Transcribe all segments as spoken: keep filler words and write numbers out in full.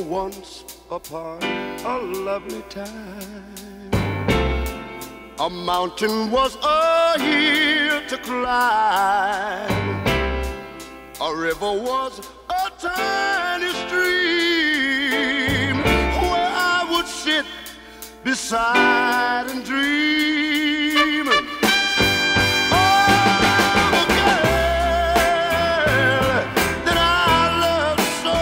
once upon a lovely time, a mountain was a hill to climb, a river was a tiny stream where I would sit beside and dream. Oh, the girl that I love so,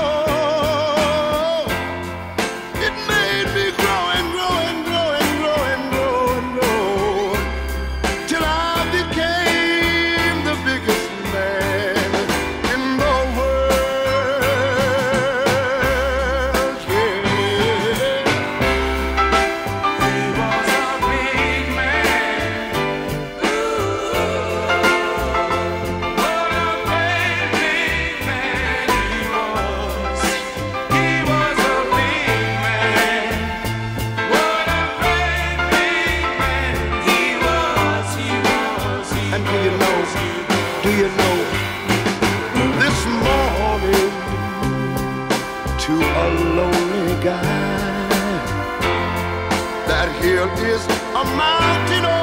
it made me grow and grow and grow and grow and grow and grow till I became the biggest man in the world. Yeah. He was a big man. Ooh, what a great big man he was. He was a big man. What a great big man he was. He was. He And do you know, do you know, this morning to a lonely guy, that hill is a mountain